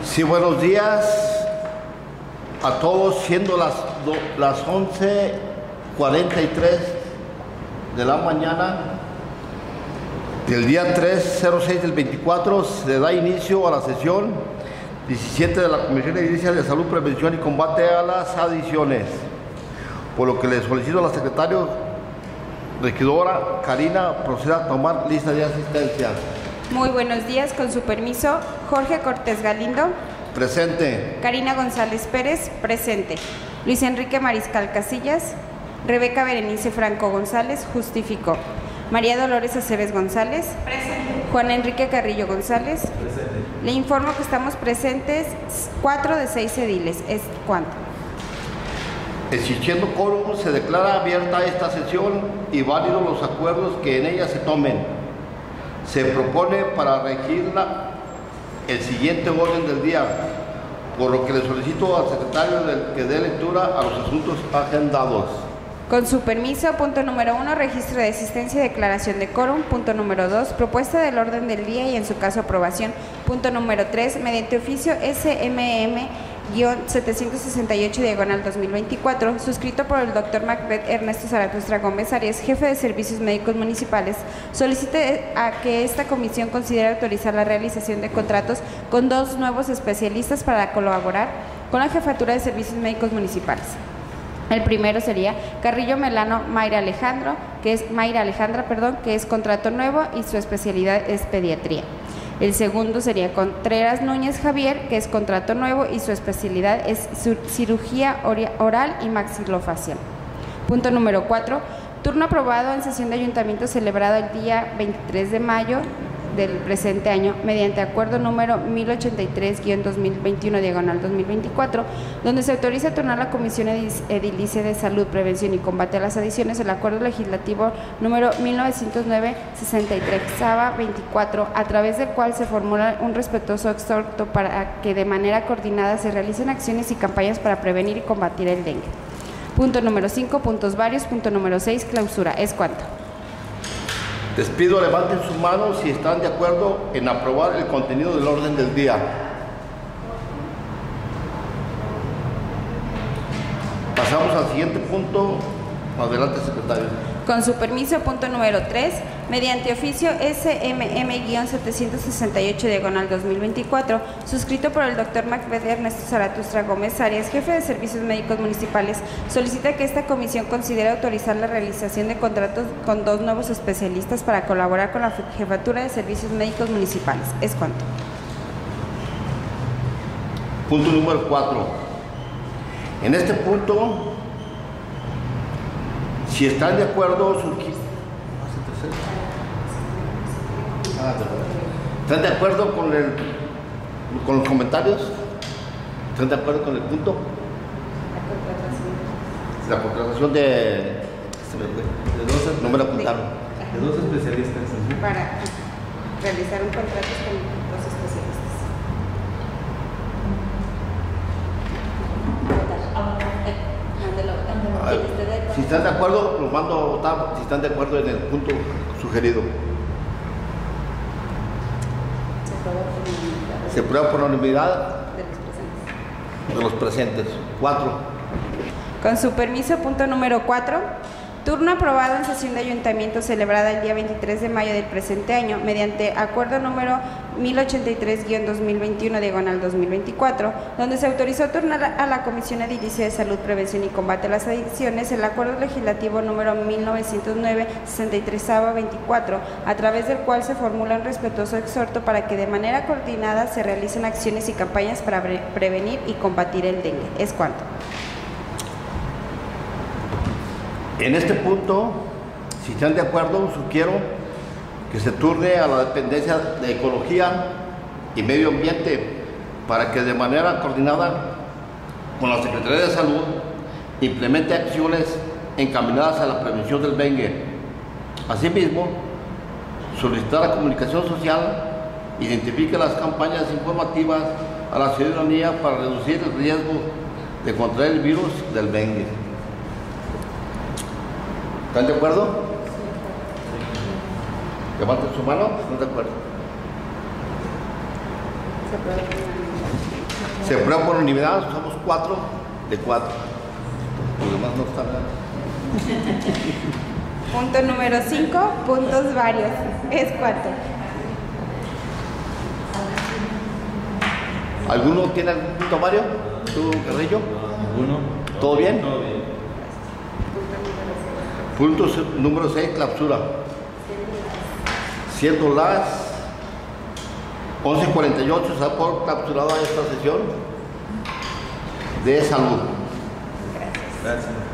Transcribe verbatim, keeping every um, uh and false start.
Sí, buenos días a todos, siendo las, do, las once cuarenta y tres de la mañana del día tres cero seis del veinticuatro, se da inicio a la sesión diecisiete de la Comisión Edilicia de Salud, Prevención y Combate a las Adicciones, por lo que le solicito a la secretaria regidora Karina proceda a tomar lista de asistencia. Muy buenos días, con su permiso, Jorge Cortés Galindo. Presente. Karina González Pérez, presente. Luis Enrique Mariscal Casillas. Rebeca Berenice Franco González, justificó. María Dolores Aceves González. Presente. Juan Enrique Carrillo González. Presente. Le informo que estamos presentes cuatro de seis ediles. ¿Es cuánto? Existiendo quórum, se declara abierta esta sesión y válidos los acuerdos que en ella se tomen. Se propone para regirla el siguiente orden del día, por lo que le solicito al secretario de, que dé lectura a los asuntos agendados. Con su permiso, punto número uno, registro de asistencia y declaración de quórum. Punto número dos, propuesta del orden del día y en su caso aprobación. Punto número tres, mediante oficio S M M setecientos sesenta y ocho diagonal dos mil veinticuatro, suscrito por el doctor Macbeth Ernesto Zaratustra Gómez Arias, jefe de Servicios Médicos Municipales, solicite a que esta comisión considere autorizar la realización de contratos con dos nuevos especialistas para colaborar con la Jefatura de Servicios Médicos Municipales. El primero sería Carrillo Melano Mayra Alejandro, que es Mayra Alejandra, perdón, que es contrato nuevo y su especialidad es pediatría. El segundo sería Contreras Núñez Javier, que es contrato nuevo y su especialidad es cirugía oral y maxilofacial. Punto número cuatro. Turno aprobado en sesión de ayuntamiento celebrado el día veintitrés de mayo del presente año, mediante acuerdo número mil ochenta y tres guión dos mil veintiuno diagonal dos mil veinticuatro, donde se autoriza a turnar la Comisión Edilicia de Salud, Prevención y Combate a las Adicciones el acuerdo legislativo número mil novecientos nueve sesenta y tres veinticuatro, a través del cual se formula un respetuoso exhorto para que de manera coordinada se realicen acciones y campañas para prevenir y combatir el dengue. Punto número cinco, puntos varios. Punto número seis, clausura. ¿Es cuánto? Les pido levanten sus manos si están de acuerdo en aprobar el contenido del orden del día. Pasamos al siguiente punto. Adelante, secretario. Con su permiso, punto número tres, mediante oficio S M M setecientos sesenta y ocho diagonal dos mil veinticuatro, suscrito por el doctor Macbeth Ernesto Zaratustra Gómez Arias, jefe de Servicios Médicos Municipales, solicita que esta comisión considere autorizar la realización de contratos con dos nuevos especialistas para colaborar con la Jefatura de Servicios Médicos Municipales. ¿Es cuánto? Punto número cuatro. En este punto, si están de acuerdo, ¿están de acuerdo con, el, con los comentarios? ¿Están de acuerdo con el punto? La contratación de... De dos, no me lo apuntaron. de dos especialistas. Para realizar un contrato con dos especialistas. Si están de acuerdo, los mando a votar si están de acuerdo en el punto sugerido. Se aprueba por unanimidad de los presentes. Cuatro. Con su permiso, punto número cuatro. Turno aprobado en sesión de ayuntamiento celebrada el día veintitrés de mayo del presente año, mediante acuerdo número mil ochenta y tres guión dos mil veintiuno diagonal dos mil veinticuatro, donde se autorizó turnar a la Comisión Edilicia de Salud, Prevención y Combate a las Adicciones el acuerdo legislativo número mil novecientos nueve sesenta y tres veinticuatro, a través del cual se formula un respetuoso exhorto para que de manera coordinada se realicen acciones y campañas para pre prevenir y combatir el dengue. ¿Es cuánto? En este punto, si están de acuerdo, sugiero que se turne a la dependencia de Ecología y Medio Ambiente para que de manera coordinada con la Secretaría de Salud implemente acciones encaminadas a la prevención del dengue. Asimismo, solicitar a Comunicación Social identifique las campañas informativas a la ciudadanía para reducir el riesgo de contraer el virus del dengue. ¿Están de acuerdo? Levanten su mano, ¿están de acuerdo? Se aprueba. Se aprueba por unanimidad, somos cuatro de cuatro. Los demás no están. Punto número cinco, puntos varios. Es cuatro. ¿Alguno tiene algún punto vario? ¿Tú, Carrillo? Uno. ¿Todo bien? Todo bien. Punto número seis, clausura. Siendo las once cuarenta y ocho, se da por clausurada esta sesión de salud. Gracias.